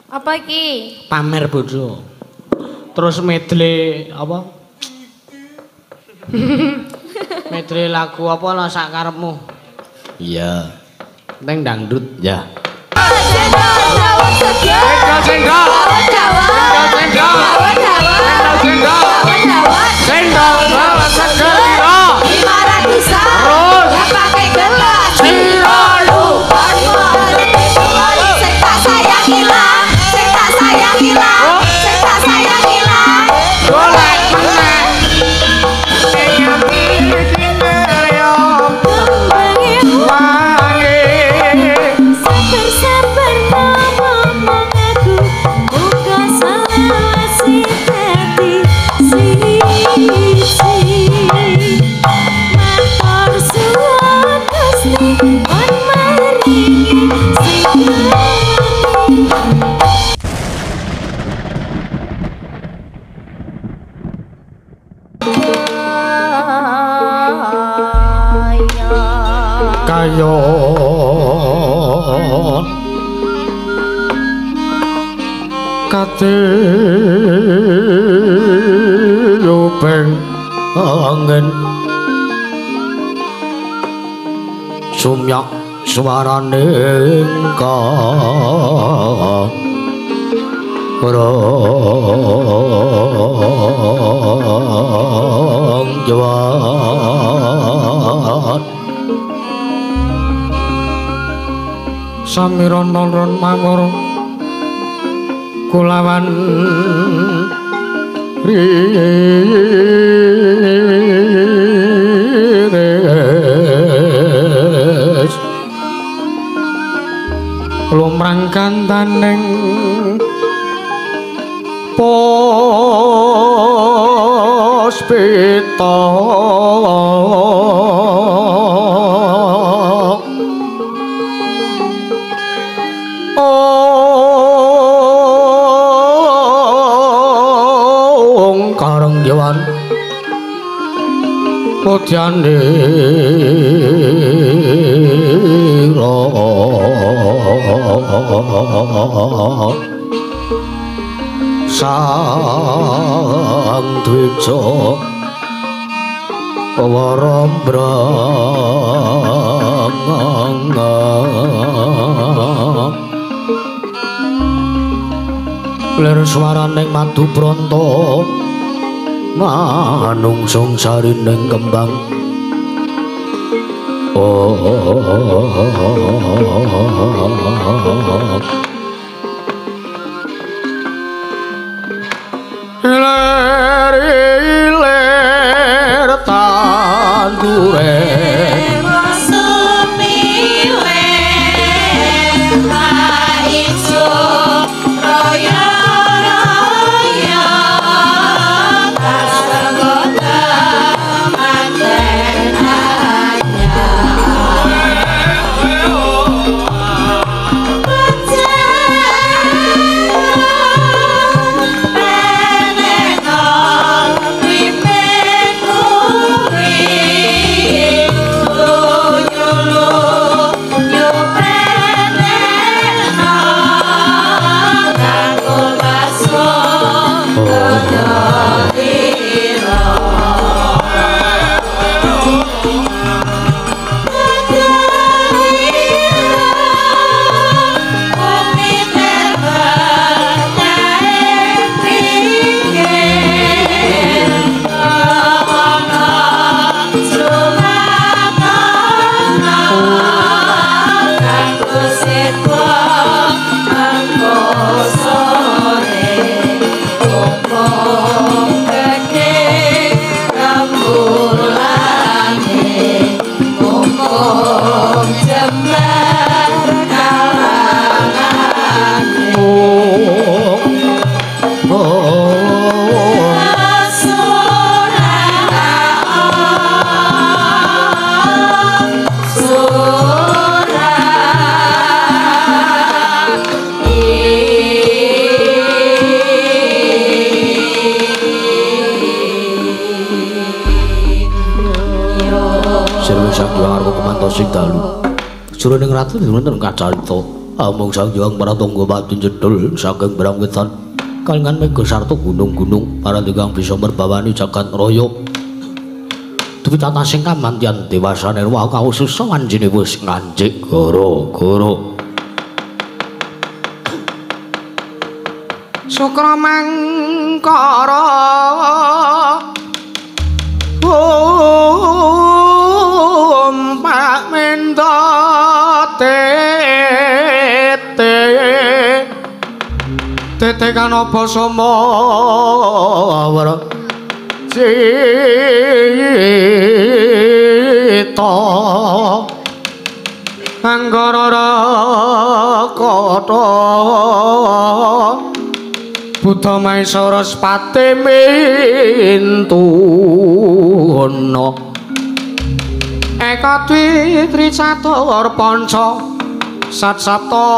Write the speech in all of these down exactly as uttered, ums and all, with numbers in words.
Apa iki? Pamer bojo. Terus medley apa? Medley lagu apa lah sak karepmu? Iya. Neng dangdut. Ya. Cendol dawet seger. Cendol. Dawet dawet. Cendol. Dawet dawet. Cendol. Dawet dawet. Cendol dawet seger. lima ratusan. Terus. Gak pakai gelas. Ciro Lupa kembali. Sing tak sayang hilang. Sing tak sayang hilang. Sing tak sayang hilang. golek meneh. Sabar-sabar ngomong aku muka selawasi dadi siji matur suwun Gusti mon maringi sing kayon katiyupeng angin sumyak suarane ka rong jawat samirana ron mawur kulawan riris lumrang kantaning puspita ong karang jawan putyane sang dwija warombrang lir swaraning madu pronto manungsung sarining kembang oh iler-iler tandure sing dalu jroning ratu wonten kacarita amung sang hyang pratangga pati jedul saking brang wetan kalingan mega sarta gunung-gunung parantigang bisa merbawani jagat raya duwi tata sing kamantyan dewasane wae kaususa anjene wis ngancik gara-gara Sukra mangkara om pak menda tete tete kan apa samawara cita anggara kata Buddha Maesara Spate mintuna Eka Dwi Tricatur Panca Sat Sapta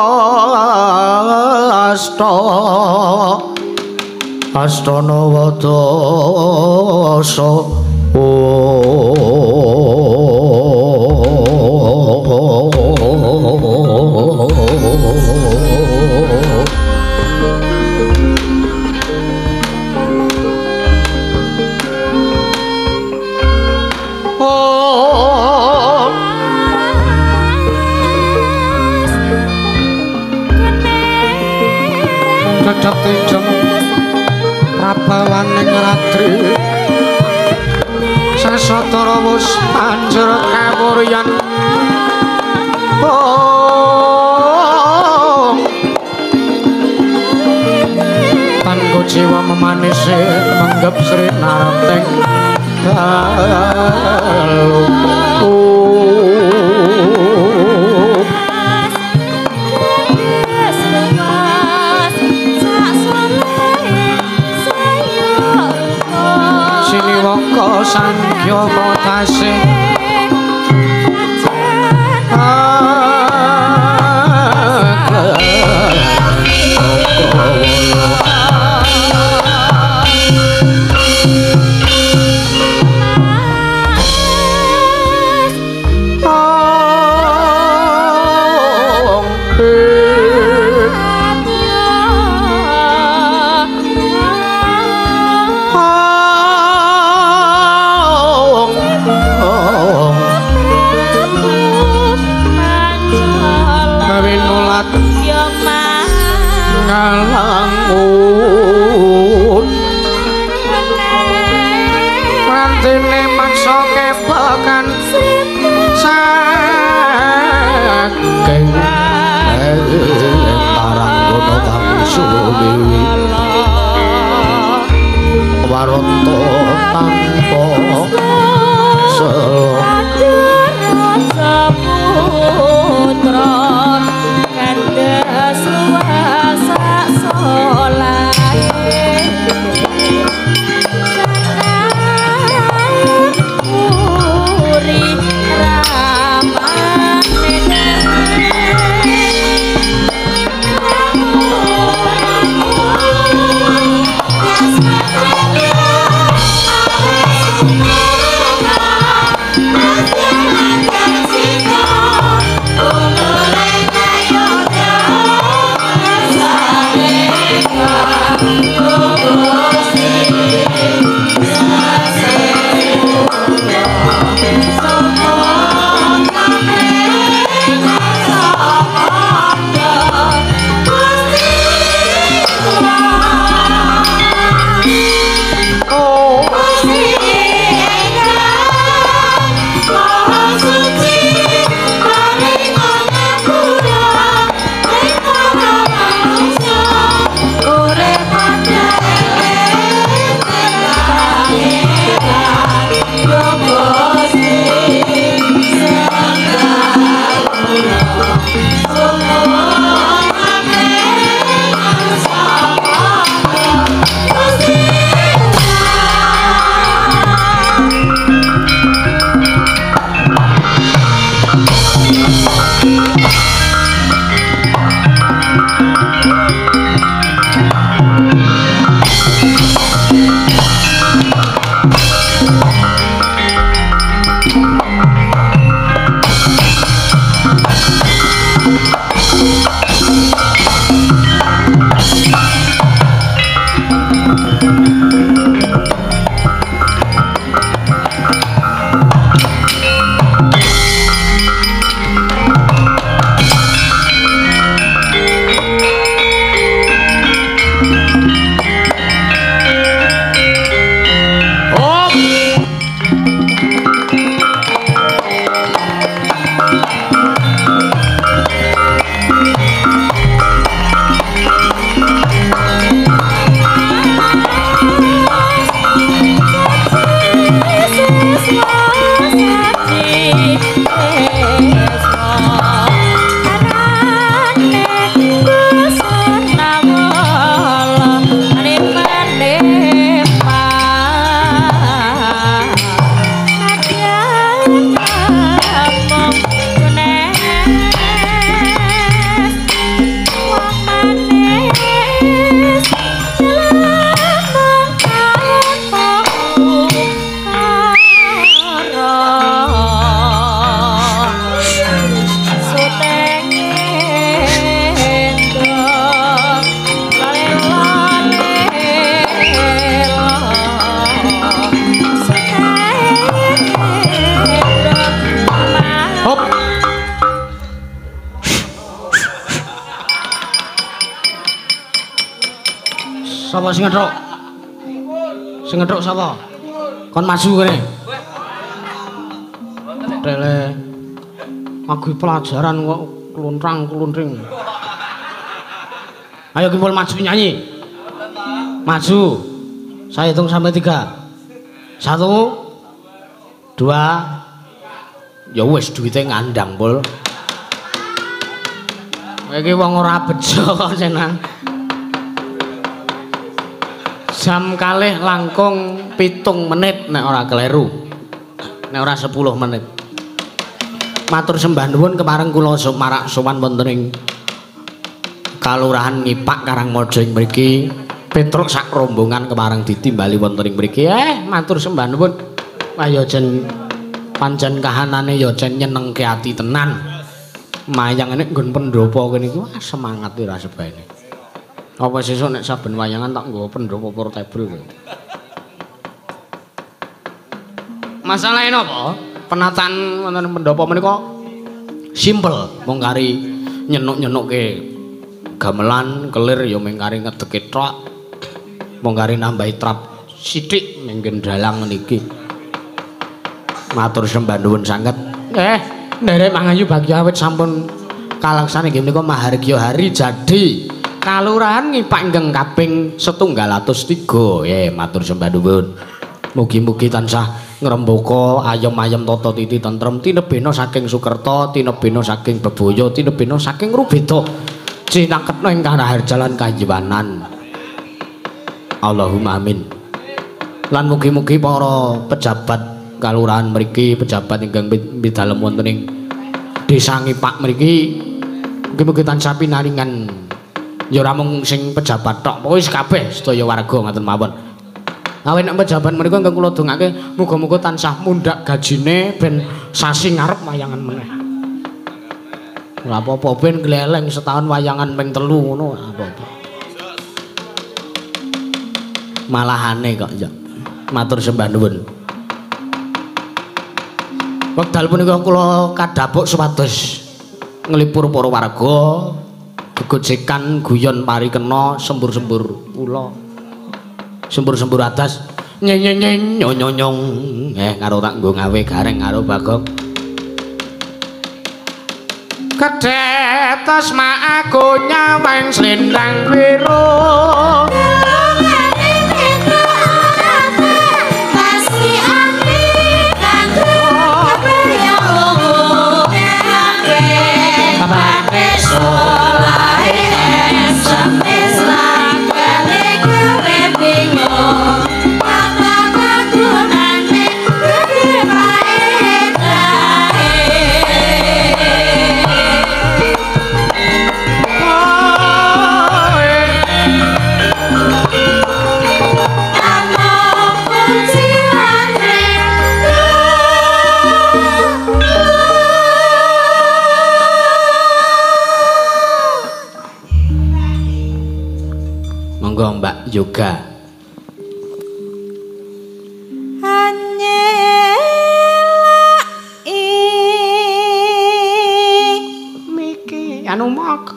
Asta Astana Wadasa Jatijeng prabawaning ratri sasatara wus panjer kawuryan oh tango jiwa memanise menggep Sri Narteng dalu Siniwaka Sankhya Motase ngalangun mantine mangsa kebakan saking paranggono kang suwi warata tanpa saputra kandas luasa solahe puri ramane Sapa sing ngethuk? Sing ngethuk sapa? Kon maju kene. Tele. Aku pelajaran kok kluntrang-kluntring. Ayo Kimpul maju nyanyi. Maju. Saya hitung sampai tiga. Satu, dua. Ya wis duwite ngandang, Pul. Iki wong ora bejo kok senang. Jam kalih langkung pitung menit nek ora keliru. Nek ora sepuluh menit. Matur sembah nuwun kemareng kula marak sowan wonten ing Kalurahan Ngipak Karangmaja ing mriki. Petruk sak rombongan kemareng ditimbali wonten ing mriki. Eh, matur sembah nuwun. Ayo jen pancen kahanane ya jen nyenengke ati tenan. Mayang nek nggon pendopo kene iki wah semangat ora sebaene. Apa sesuk nek saben wayangan tak nggawa pendopo portable kowe. Masalahe napa? Penataan wonten pendopo menika simpel, mung kari nyenuk-nyenukke gamelan kelir ya mung kari ngedeke tok. Mung kari nambahi trap sithik mengken dalang niki. Matur sembah nuwun sanget. Eh Nderek Mangayu Bagya awit sampun kalaksane nggih menika mahargya hari jadi Kalurahan Ngipak ingkang kaping setunggal atus tiga. Eh matur sembah nuwun. Mugi-mugi tansah ngrembaka ayem-ayem tata titi tentrem tinebena saking Sukerta, tinebena saking bebaya, tinebena saking Rubeda. Cinaketna ing karaharjalan kayiwanan. Allahumma amin. Lan mugi-mugi para pejabat kalurahan mriki, pejabat ingkang pidalem wonten ing Desa Ngipak mriki mugi-mugi tansah pinaringan ya ora mung sing pejabat tok, pokoke kabeh sedaya warga ngoten mawon. Awit nek pejabat mriku ingkang kula dongake muga-muga tansah mundhak gajine ben sasi ngarep wayangan meneh. Ora apa-apa ben gleleng setahun wayangan ping telu ngono apa-apa. Malahane kok ya. Matur sembah nuwun. Wekdal punika kula kadhapuk supados nglipur para warga gegojekan guyon parikena sembur-sembur kula. Sembur-sembur atas nyenyeng nyonyong eh karo tak nggo gawe gareng karo Bagong. Kedetos mak aku nyaweng slendang biru. Mbak Yoga Anyelai Miki anu mok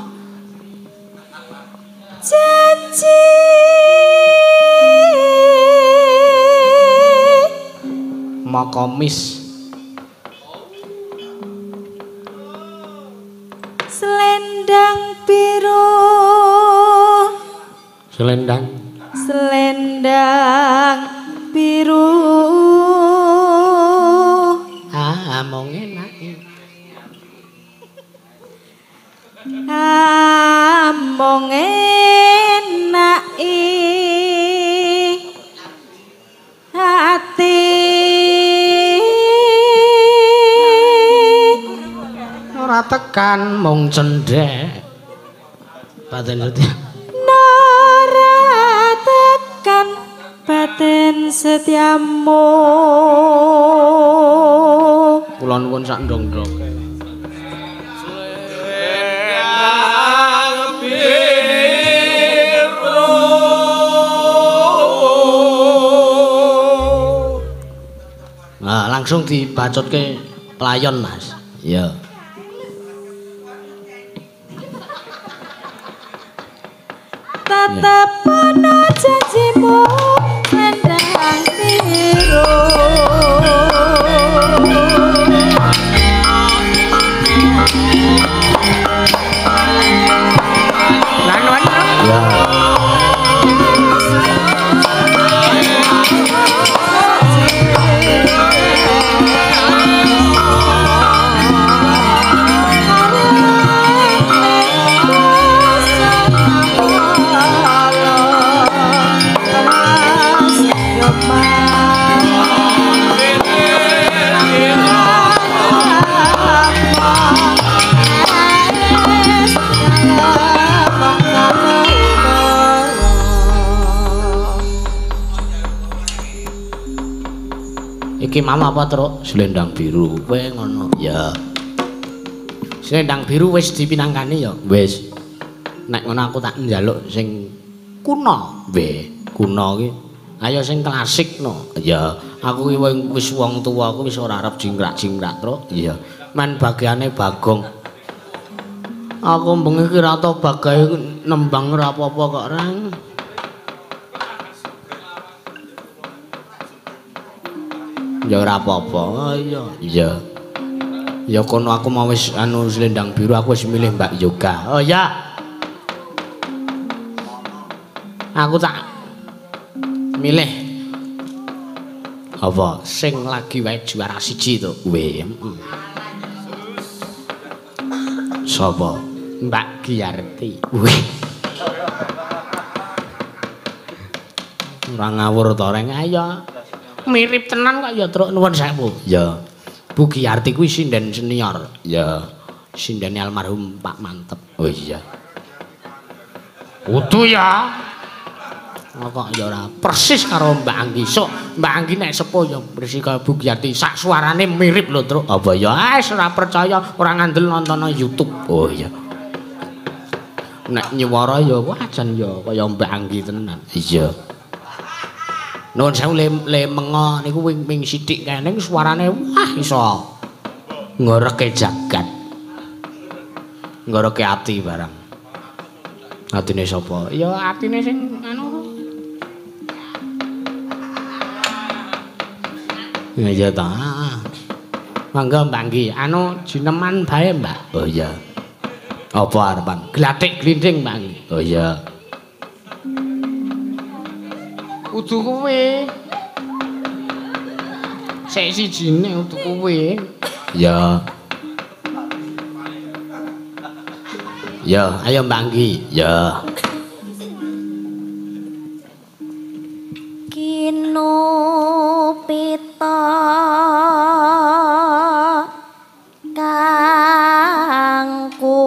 janji mokomis selendang biru selendang selendang biru ah mong enak among enak hati ora tekan mung cendhek paten setia batin setiamu kula nuwun sak ndong-ndonge nah langsung dibacotke pelayon Mas iya Ta tepono janjimu lendang biru Lanuan ya iki mau apa truk selendang biru kowe ngono ya selendang biru wis dipinangkani ya wis nek ngono aku tak njaluk sing kuno we kuno ki ayo sing klasik no ya aku ki wis wong tuwa aku wis ora arep jingkrak-jingkrak truk iya men bagiane Bagong aku bengi ki ra tau bagahe nembang ora apa-apa kok rang ya ora apa-apa iya iya ya kono aku mau wis anu selendang biru aku wis milih Mbak Yoga oh ya aku tak milih apa sing lagi wae juara siji to we mm. Sapa Mbak Giarti wih ora ngawur to reng ayo mirip tenan kok ya truk nuwun sewu ya Bu Giarti kuwi sinden senior ya sindene almarhum Pak Mantep oh iya kudu ya kok ya ora persis karo Mbak Anggi sok Mbak Anggi nek sepo ya persis karo Bu Giarti sak suarane mirip lho truk apa ya wis ora percaya ora ngandel nonton YouTube oh iya nek nyuwara ya wajan ya kaya Mbak Anggi tenan iya nuwun sewu le, le mengo niku wing wing sithik kene suarane wah iso ngoreke jagat ngoreke ati barang atine sapa ya atine sing anu ya ya ta mangga Mbak Anggi anu jineman bae Mbak oh iya apa arepan glathik glinding Mbak Anggi oh iya kudu kowe sik sijine kudu kowe ya ya ayo Mbak Anggi ya kino pita kangku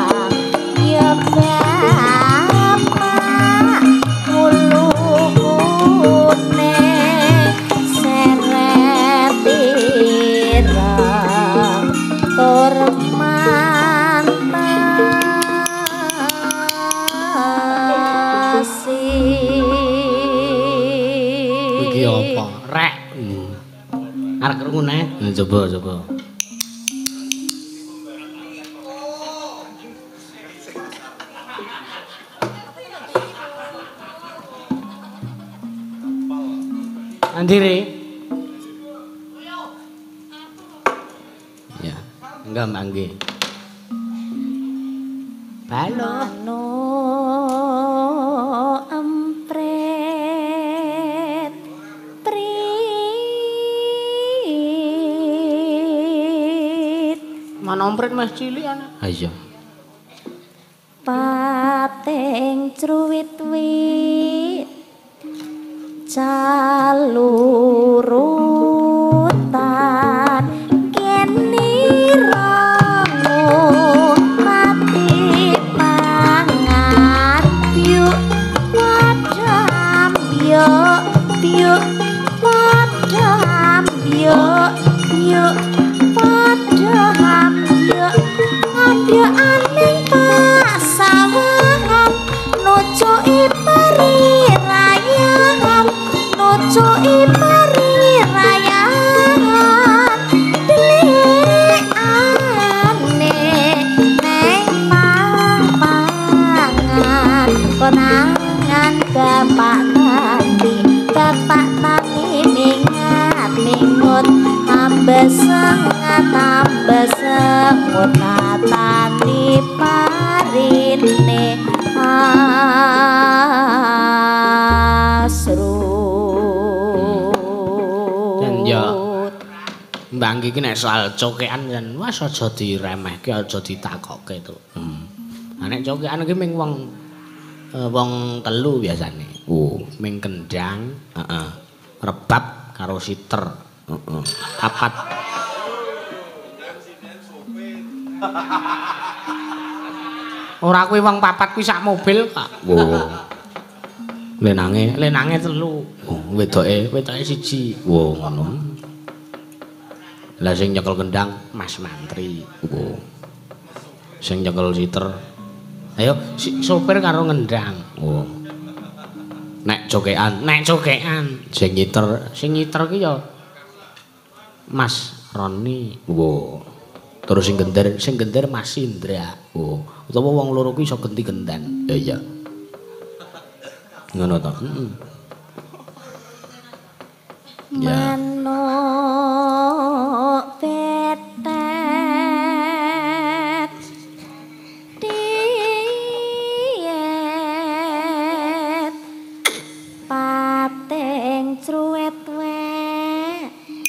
Oh Ya apa? Rek. Hmm. Arek krungu nek. Coba coba. Andire. Ya, enggak Mbak nggih. Halo. Mano empret prit. Mana empret Mas cilik ana? Ha iya. Pateng cruwit-wit calurutan kene rono mati pangan biuk padam biuk biuk padam biuk biuk padam biuk ambiuk aning pasawangan nuju ipari rayangan nuju ipari rayangan delikane neng mampangan konangan bapak nanti bapak nanti mingat mingut tambah sengat tambah sengut natani parine asrut. Ya Mbak iki nek soal cokean kan wis aja diremehke aja ditakokke to. Hmm. Nah nek cokean iki ming wong uh, wong telu biasane. Oh, ming kendang, heeh. Rebab karo siter. Heeh. Papat. Ora kuwi wong papat kuwi sak mobil, Kak. Wow. Lenange, lenange telu. Oh, wedoke, wedoke siji. Wow, ngono. Lah sing nyekel kendang Mas Mantri. Wow. Sing nyekel siter. Ayo si sopir karo ngendang. Wow. Nek cokean, nek cokean sing nyiter, sing nyiter ki ya Mas Roni. Wow. Terus sing gender, sing gender Mas Indra. Oh, utawa wong loro kuwi iso genti gendan. Ya iya. Ngono to. Heeh. Ya. Mano petet diet pateng cruwet wek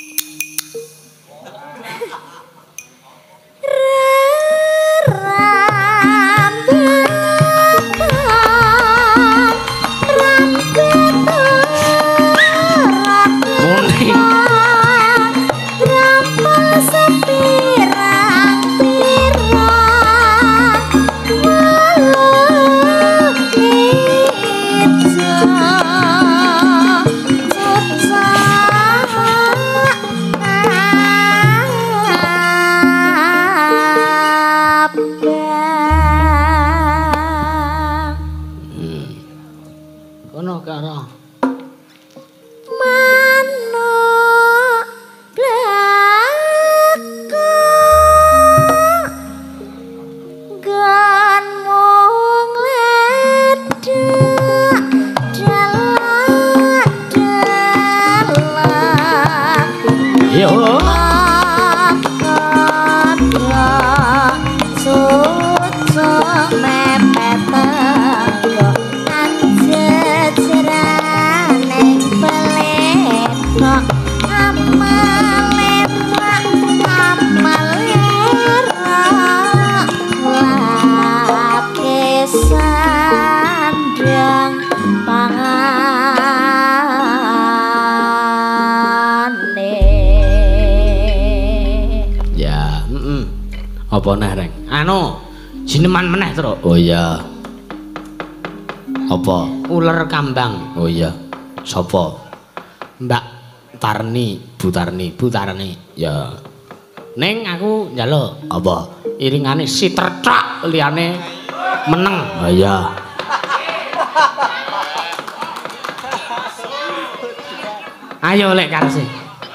Apa neh, Reng? Anu, jineman meneh, Tru. Oh iya. Apa? Uler kambang. Oh iya. Sapa? Mbak Tarni, Bu Tarni, Bu Tarni. Ya. Ning aku njaluk apa? Iringane si tercak liyane meneng. Oh iya. Ayo lek karsi.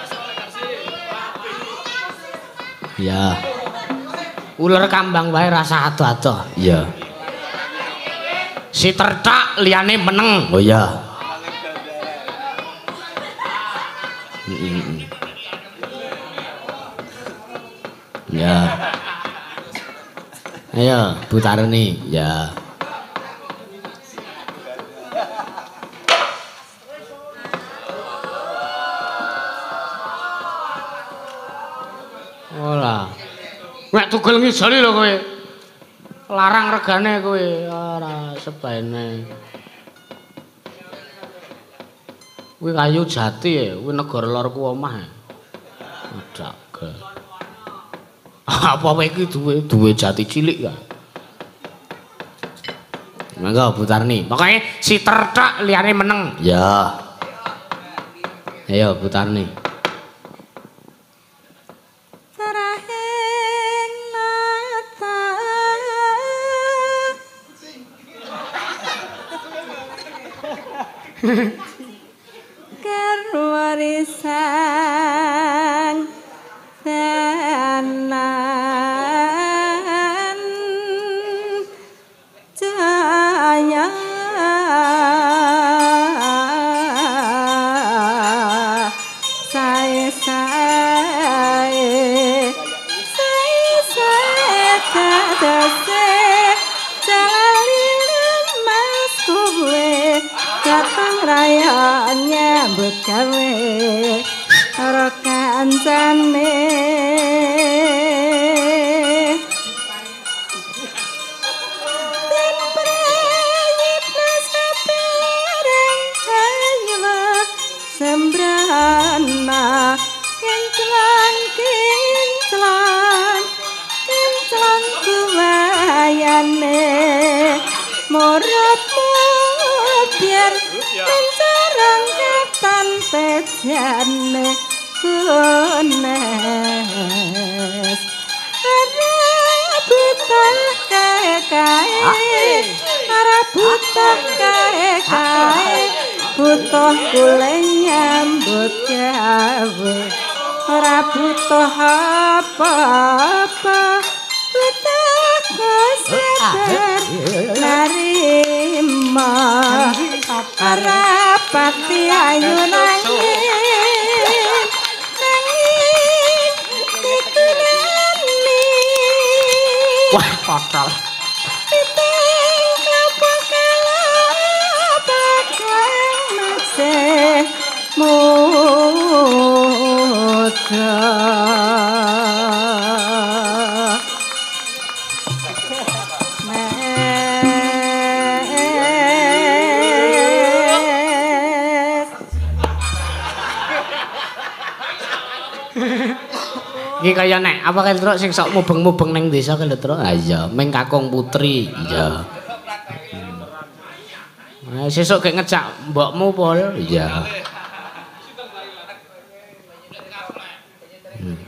Ya. Ular kambang wae rasa ado-ado. Iya. Si tertak liyane meneng. Oh iya. Heeh. Ya. Ayo, Bu Tarni. Ya. Ora. Nek tugel ngisoli lho kowe. Larang regane kowe. Ora sebaene. Kuwi kayu jati ya, kuwi negara lor ku omah. Adake. Apa kowe iki duwe duwe jati cilik ya? Mangga Bu Tarni. Pokoke si tertak liyane meneng. Ya. Ayo Bu Tarni. Kerwarisan tenan cahaya saya saya saya saya kadase jalalin mas kuwe datang rayaannya begawe karo kancane ten prayitna sapereng kayla sembrana kencelan kencelan kencelan kuwayane muridmu biar mencarang ketan tejane kunes ada buta kae kae ara buta kae kae butuh kule nyambut gawe ora butuh apa-apa butuh kesabar narima arapati ayu nanging nanging dikulani wah kotor piting kapok kalabak masih muda iki kaya nek apa kan Truk sing sok mubeng-mubeng ning desa kan lho Truk. Ah iya, ming kakung putri. Iya. Nah, sesuk gek ngejak mbokmu pol. Iya. Hmm.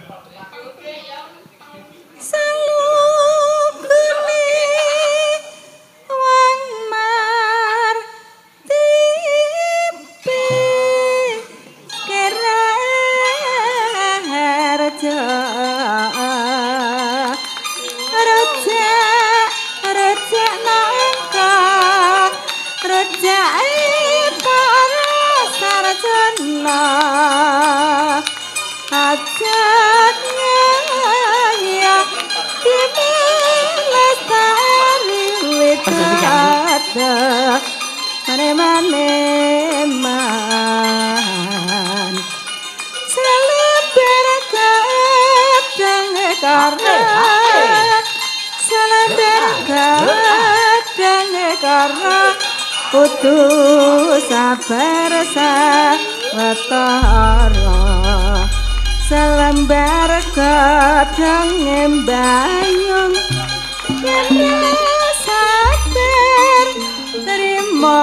Mane-mane-man Selebar kadang karena Selebar kadang karena kudu sabar sawetara Selembar kadang embayung yen sabar terima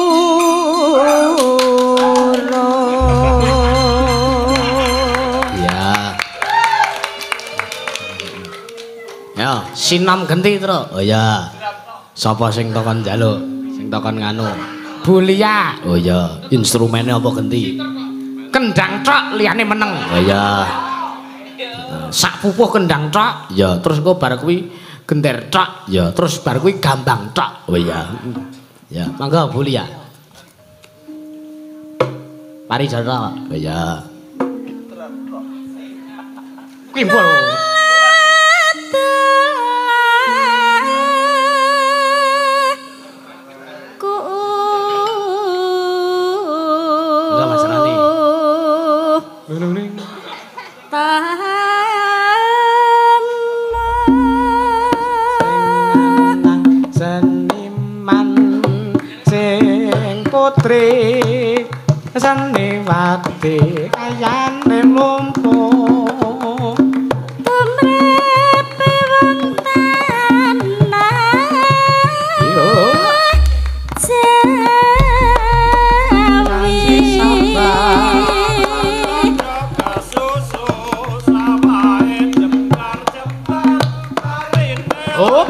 wuro ya ya sinam genti Truk. Oh ya sapa sing takon njaluk sing takon nganu Bulia. Oh ya instrumennya apa genti kendang tok liyane meneng. Oh iya. Sak pupuh kendang tok, Ya, terus engko bar kuwi gender tok, ya, terus bar kuwi gambang tok. oh iya. Ya, Mangga Bu Lia. Parijata. oh iya. Kimpul. Enggak masalah nih. Seniman sing putri seniwati ayane lumpuh tumrepe wong tanah yo oh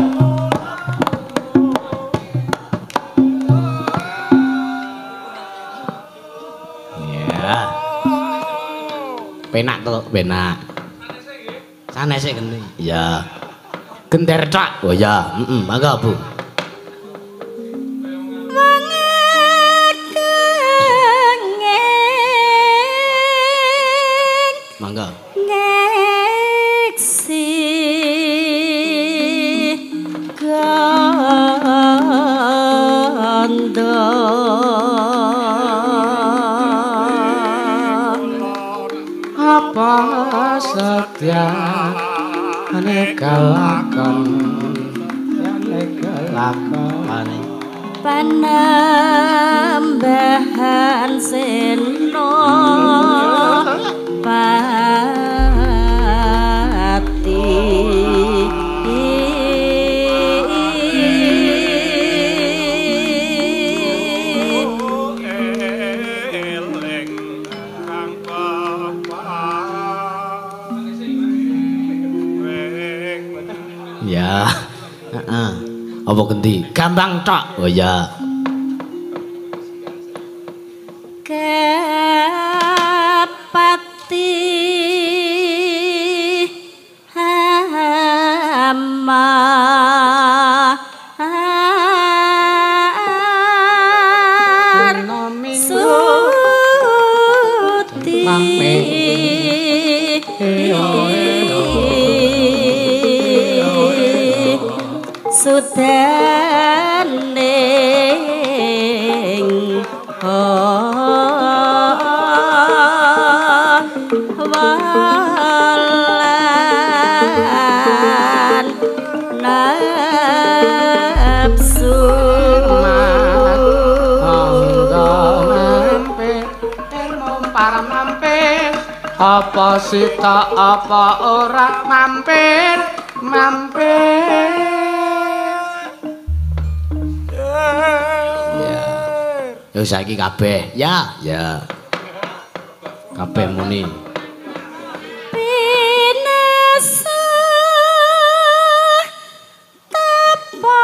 penak to, penak. Sanese geni. Ya. Gender tok. Oh ya, heeh, mangga Bu. Mangga. ngeksi gandha Apa setia ane kelakon ane kelakon panembahan seno pati Ya. Heeh. Apa ganti? gambang tok. Oh ya. Kepati hama suti sudaning walan nafsu para mampir apa sita apa ora mampir mampir Ya saiki kabeh. Ya, ya. Kabeh muni. pinesa tapa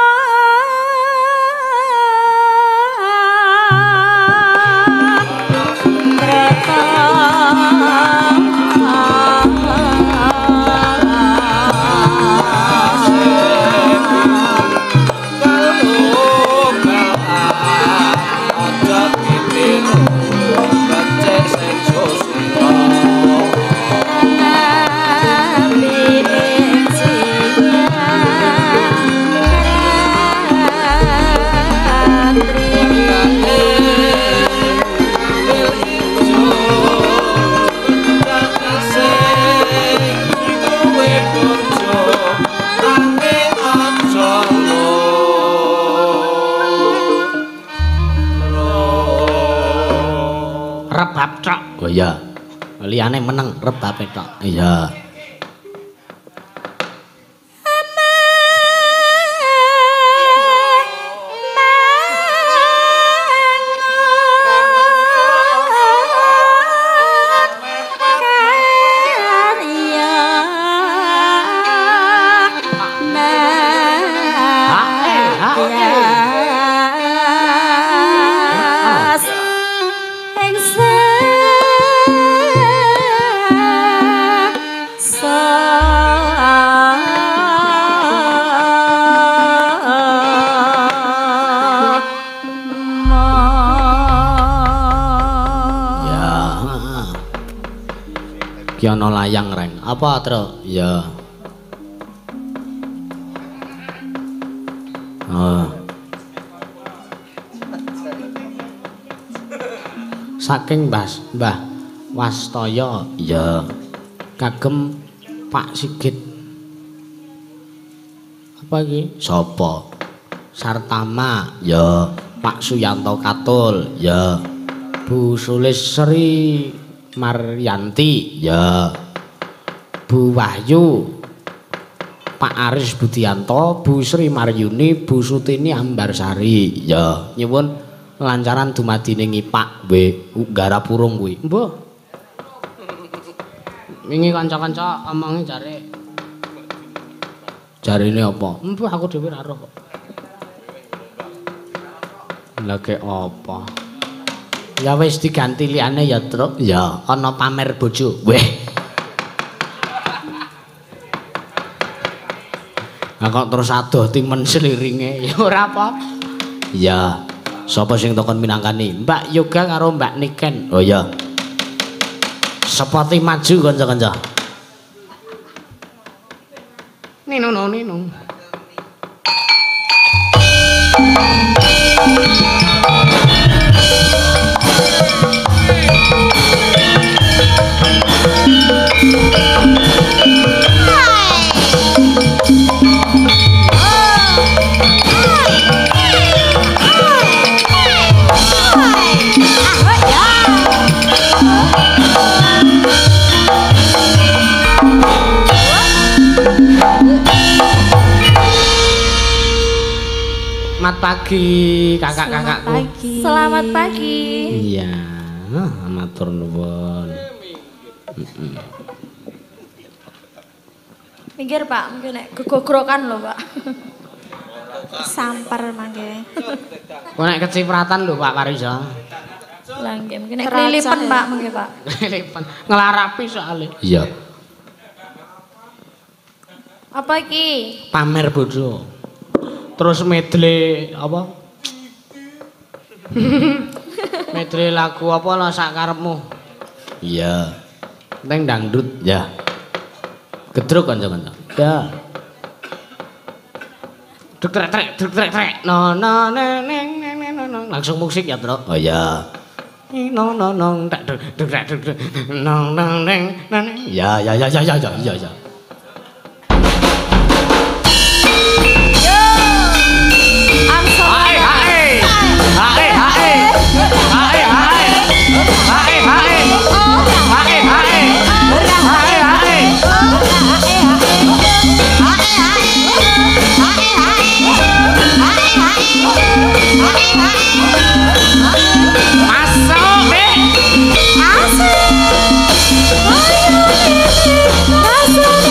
rebab tok. Oh ya. Liyane meneng rebab tok. Iya. Ing Ki ana layang reng. Apa, Tru? Ya. Oh. Saking Mbah Mbah Wastaya. Ya. Kagem Pak Sigit. Apa iki? Sapa? Sartama. Ya. Pak Suyanto Katul. Ya. Bu Sulisri Maryanti. Ya. Bu Wahyu. Pak Aris Budianto, Bu Sri Maryuni, Bu Sutini Ambarsari. Ya. Nyuwun lancaran dumadine ngipak we Garap Urung kuwi. Mbah. Wingi kanca-kanca omonge jare. Jarine apa? Mbah aku dhewe ora ero kok. Lah kek apa? Ya wis diganti liyane ya, Truk. Ya. Ana pamer bojo. Weh. Lah kok terus adoh timen sliringe ya ora apa. Ya. Sapa sing takon minangkani? Mbak Yoga karo Mbak Niken. Oh ya. Sepati maju kanca-kanca. Nino no nino. Selamat pagi kakak-kakakku. Selamat pagi. Selamat pagi. Iya, matur nuwun. Minggir Pak, mungkin nek gegogrokan lho Pak. Sampar mangke. Kok nek kecipratan lho Pak Parisa. Lah nggih, mungkin nek kelilipan Pak mungkin Pak. Kelilipan, ngelarapi soalnya. Iya. Apa iki? Pamer bojo. Terus medley apa? Medley lagu apa lah sak karepmu? Iya. Teng dangdut. Ya. Gedruk kanca-kanca. Ya. Duk trek trek duk trek trek. No no neng neng neng neng. Langsung musik ya, Bro. Oh ya. No no no tak duk duk trek duk duk. No no neng neng. Ya ya ya ya ya ya ya ya. Hae hae. Hae hae. Hae hae. Hae hae. Hae hae. Hae hae. Masuk deh. Asik. Masuk.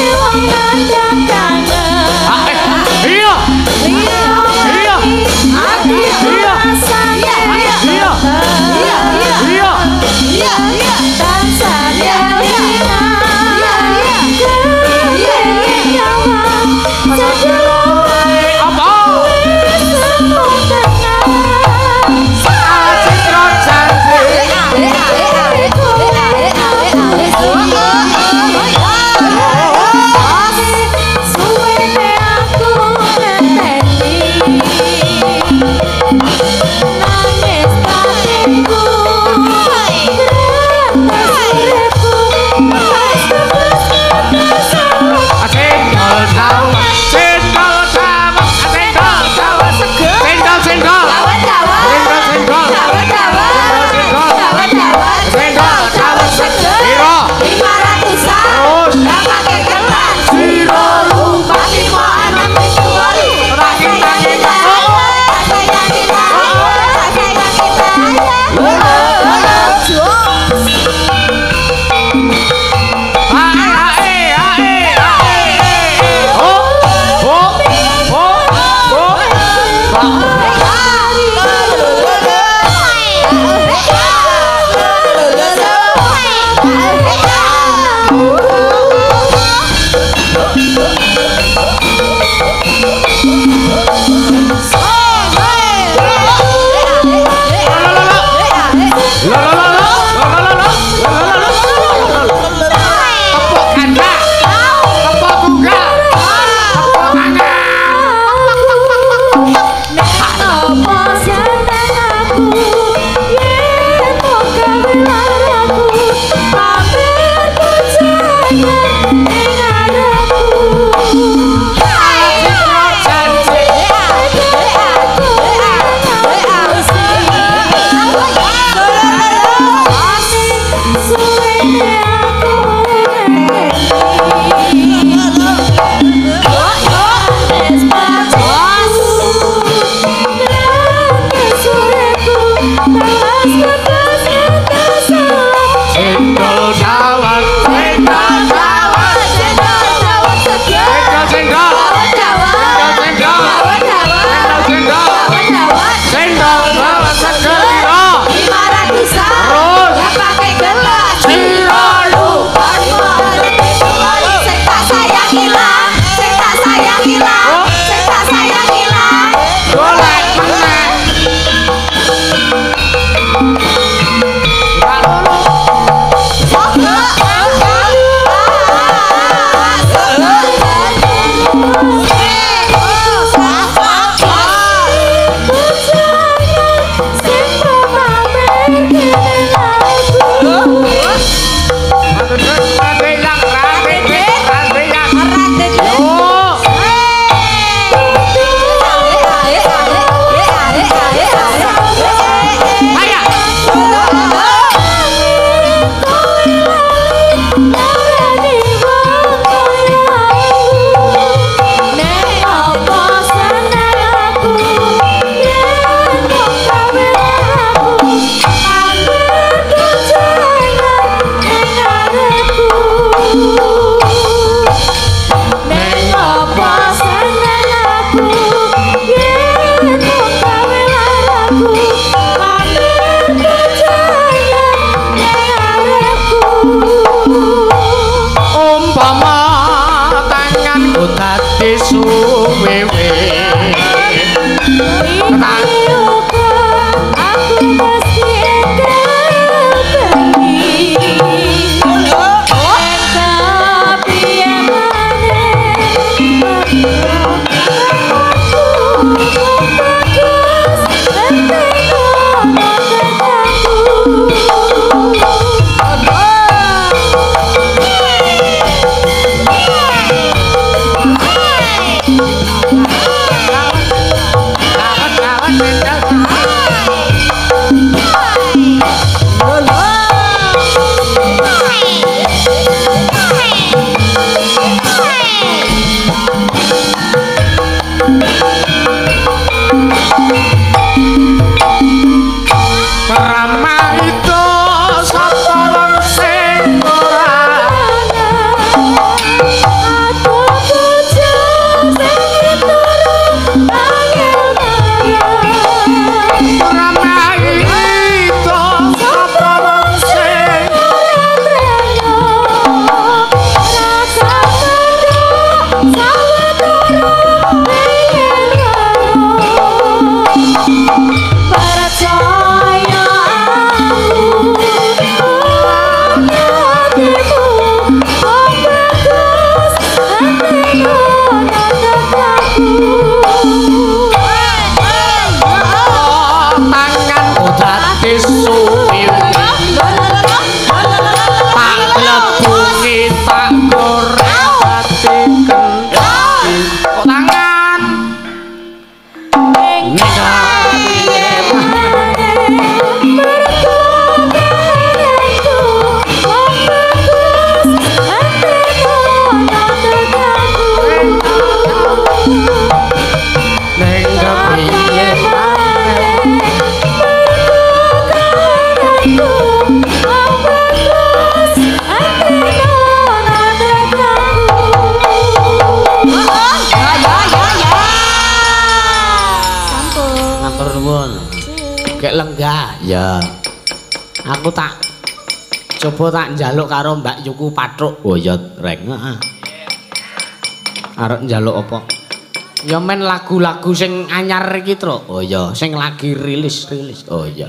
Ya. Aku tak coba tak njaluk karo Mbak Yuku Patruk. Oh ya, Reng. Heeh. Arep njaluk apa? Ya men lagu-lagu sing anyar iki, Truk. Oh ya, Sing lagi rilis-rilis. oh ya.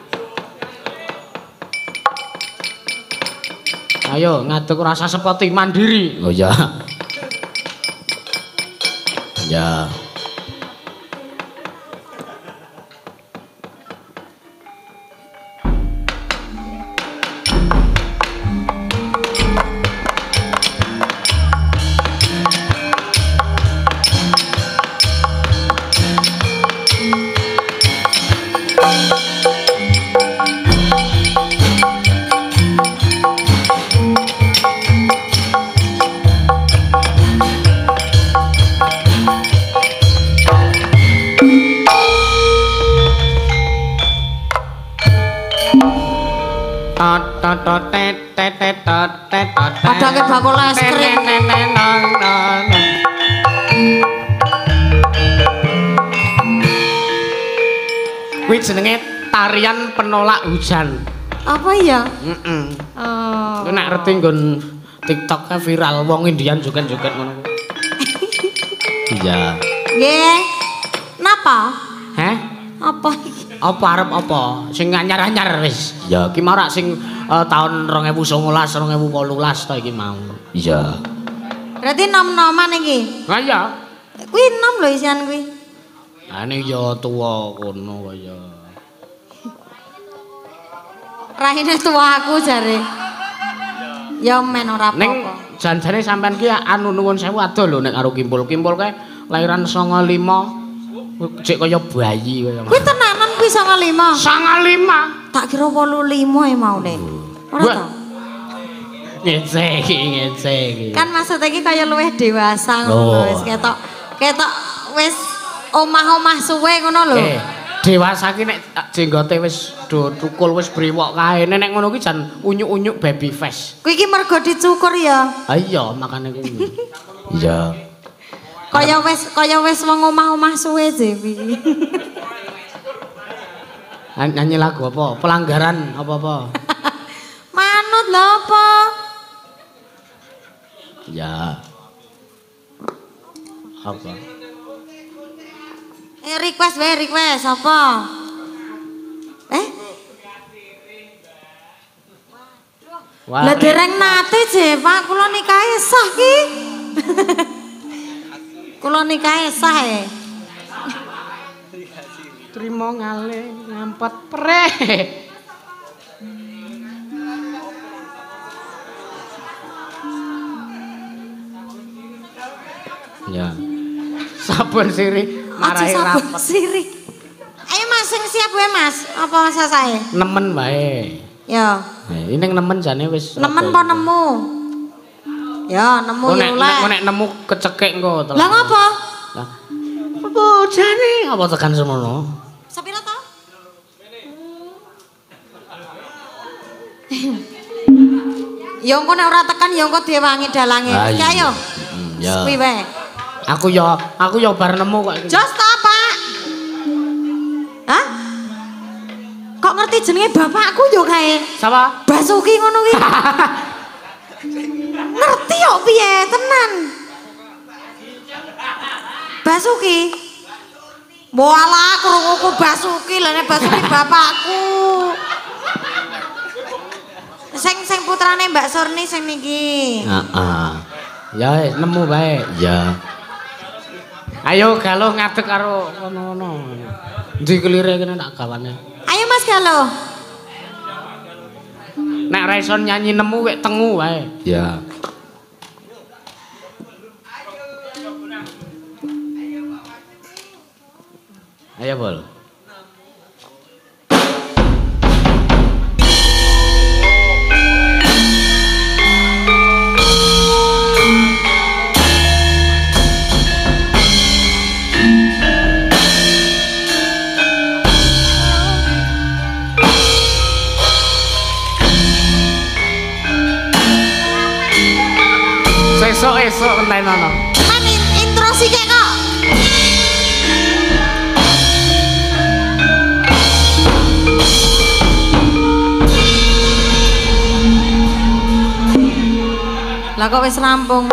Ayo ngaduk rasa seperti mandiri. Oh ya. Ya. Padake bakul es krim. Kuwi jenenge tarian penolak hujan. Apa iya? Heeh. Oh. Ku nek ngerti nggon TikTok viral wong Indian joget-joget ngono. Iya. Nggih. Napa? Heh? Apa iki? Apa arep apa? Sing anyar-anyar wis. Ya. Iki marak sing uh, tahun dua ribu sembilan belas dua ribu delapan belas to iki mau. Iya. Berarti nom-noman iki. Ha iya. Kuwi nom lho isian kuwi. Ane ya tuwa kono kaya. Raine tua aku jare. Ya men ora Ning apa-apa. janjane sampean ki anu nuwun sewu ado lho nek karo Kimpul. Kimpul kae lahiran songo lima. Cek kaya bayi kaya. Kuwi tenanan kuwi songo lima. songo lima. Tak kira wolu lima e maune. Ora ta? Ngecek iki, ngecek iki. Kan maksudnya iki kaya luwih dewasa ngono Oh. lho wis ketok ketok wis omah-omah suwe ngono lho. Eh, dewasa ki nek jenggote wis do tukul wis brewok kae. Nek ngono ki jan unyuk-unyuk baby face. Kuwi iki mergo dicukur ya. Ah iya, makane kuwi. Iya. Kaya wis kaya wis wong omah-omah suwe Dewi. Nyanyi lagu apa? Pelanggaran apa-apa? Manut lho apa? Ya. Apa? Eh request wae request apa? Eh? Wah, Lah dereng nate je, Pak. Kula nikahe sah ki. Kula nikahe sah e. trimo ngalih ngampet pre. Ya. Sabar siri Aja marahi sabar rapet. sirik. Ayo Mas sing siap wae Mas. Apa sasae? Nemen wae. Ya. Eh, ini nemen jane wis. Nemen apa nemu? Ya, nemu Oh, ya nek, oleh. nek, nek nemu kecekek engko. Lah ngapa? Lah. Apa jane? Apa tekan semono? Sapira to? Ya engko nek ora tekan ya engko diwangi dalange. Ah, Iki iya. ayo. Mm, ya. Kuwi wae. Aku ya, aku ya bar nemu kok iki. Jos ta, Pak? Hah? Kok ngerti jenenge bapakku yo kae? Sapa? Basuki ngono kuwi. Ngerti kok piye, tenan. Basuki. Walah krunguku Basuki, lha nek Basuki bapakku. Sing sing putrane Mbak Surni sing niki. Heeh. Ya wis nemu bae. Ya. Ayo galuh ngadeg karo ngono-ngono. Ndi kelire kene tak gawane. Ayo Mas Galuh. Nek ra iso nyanyi nemu wek tengu wae. Ya. Ayo bol. Esok-esok entenono. Man in- intro sithik kok. Lah kok wis rampung.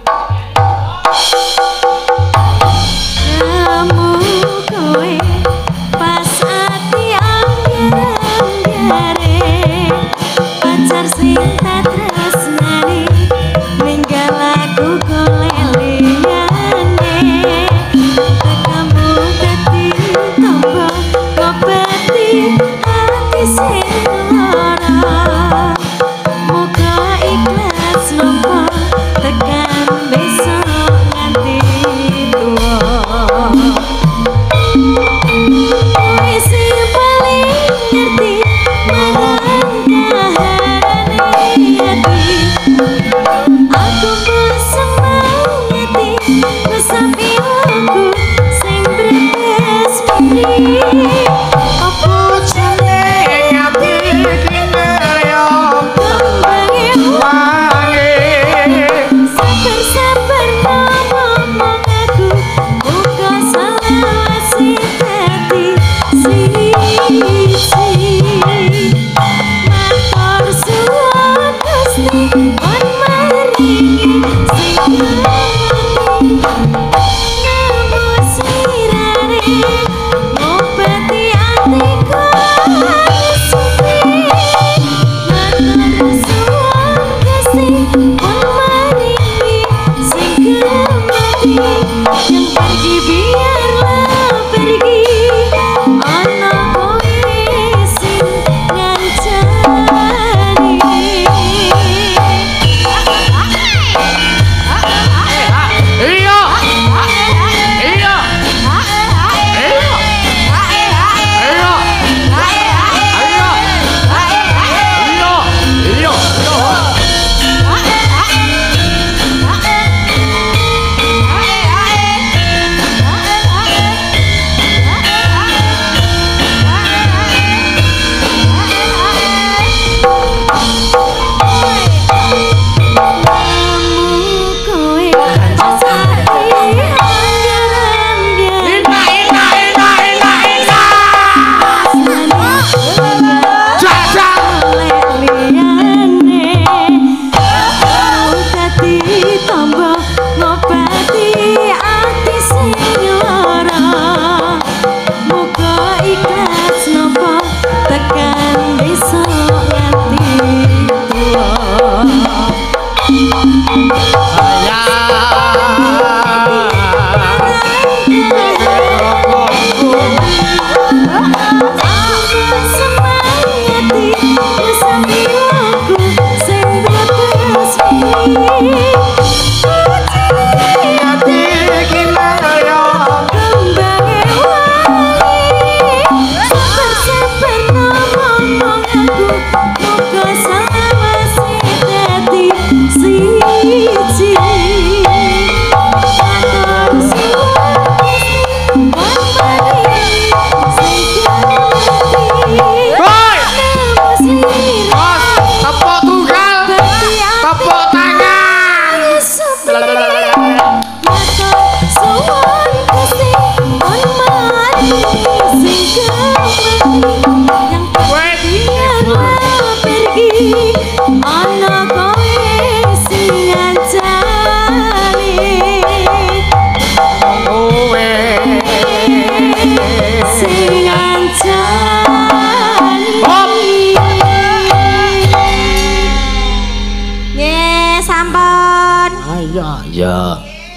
Ya.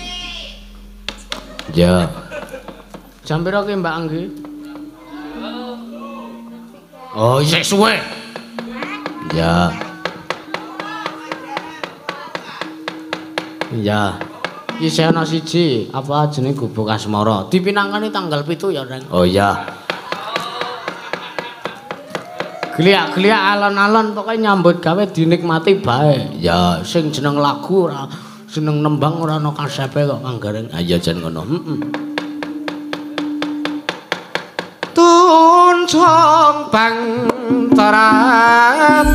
Ya. Jam pira ki Mbak Anggi? Oh, isih suwe. Ya. Ya. Isih ana siji, apa jenenge Gubuk Asmara. Dipinangkani tanggal pitu ya, Reng. Oh ya. Gliak-gliak alon-alon pokoke nyambut gawe dinikmati bae. Ya, Sing jeneng lagu ora jeneng nembang ora ana kasepe kok Kang Gareng. aja jan ngono. Heeh. Tuncung bang tarat